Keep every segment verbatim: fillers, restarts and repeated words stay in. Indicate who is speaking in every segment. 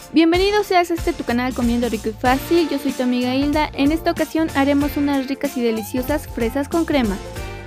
Speaker 1: Bienvenido seas a este tu canal Comiendo Rico y Fácil, yo soy tu amiga Hilda. En esta ocasión haremos unas ricas y deliciosas fresas con crema.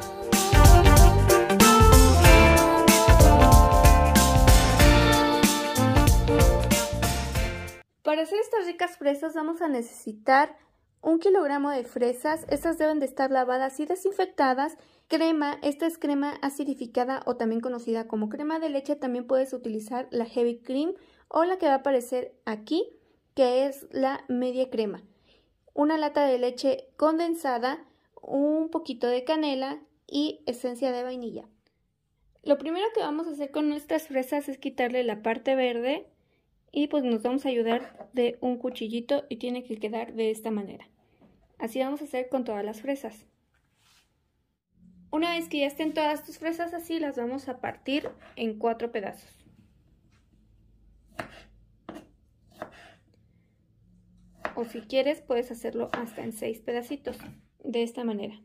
Speaker 1: Para hacer estas ricas fresas vamos a necesitar un kilogramo de fresas. Estas deben de estar lavadas y desinfectadas. Crema, esta es crema acidificada o también conocida como crema de leche. También puedes utilizar la heavy cream o la que va a aparecer aquí, que es la media crema. Una lata de leche condensada, un poquito de canela y esencia de vainilla. Lo primero que vamos a hacer con nuestras fresas es quitarle la parte verde y pues nos vamos a ayudar de un cuchillito y tiene que quedar de esta manera. Así vamos a hacer con todas las fresas. Una vez que ya estén todas tus fresas así, las vamos a partir en cuatro pedazos. O si quieres puedes hacerlo hasta en seis pedacitos, de esta manera.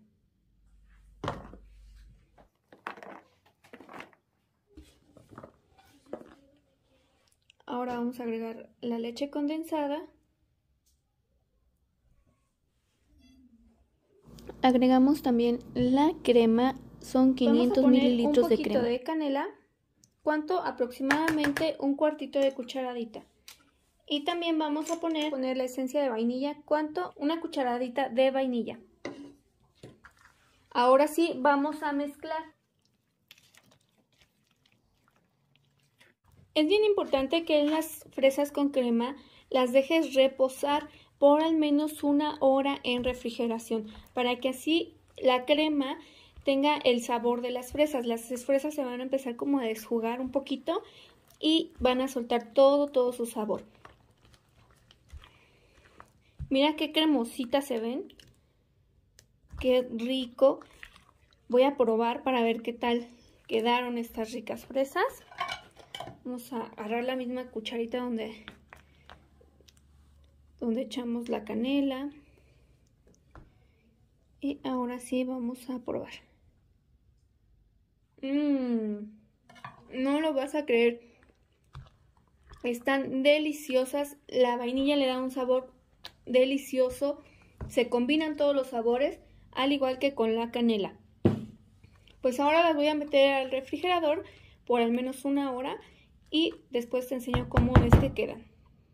Speaker 1: Ahora vamos a agregar la leche condensada. Agregamos también la crema, son quinientos mililitros de crema. Un poquito de canela, ¿cuánto? Aproximadamente un cuartito de cucharadita. Y también vamos a poner, poner la esencia de vainilla, ¿cuánto? Una cucharadita de vainilla. Ahora sí, vamos a mezclar. Es bien importante que en las fresas con crema las dejes reposar por al menos una hora en refrigeración, para que así la crema tenga el sabor de las fresas. Las fresas se van a empezar como a desjugar un poquito y van a soltar todo, todo su sabor. Mira qué cremositas se ven, qué rico. Voy a probar para ver qué tal quedaron estas ricas fresas. Vamos a agarrar la misma cucharita donde, donde echamos la canela. Y ahora sí vamos a probar. Mmm, no lo vas a creer. Están deliciosas. La vainilla le da un sabor delicioso. Se combinan todos los sabores, al igual que con la canela. Pues ahora las voy a meter al refrigerador por al menos una hora. Y después te enseño cómo es que quedan.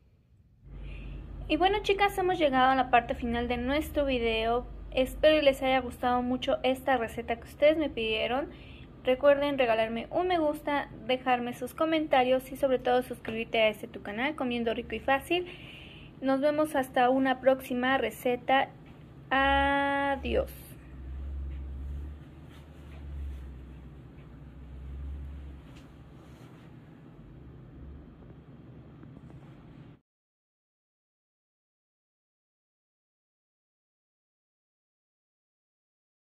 Speaker 1: Y bueno, chicas, hemos llegado a la parte final de nuestro video. Espero que les haya gustado mucho esta receta que ustedes me pidieron. Recuerden regalarme un me gusta, dejarme sus comentarios y sobre todo suscribirte a este tu canal, Comiendo Rico y Fácil. Nos vemos hasta una próxima receta. Adiós.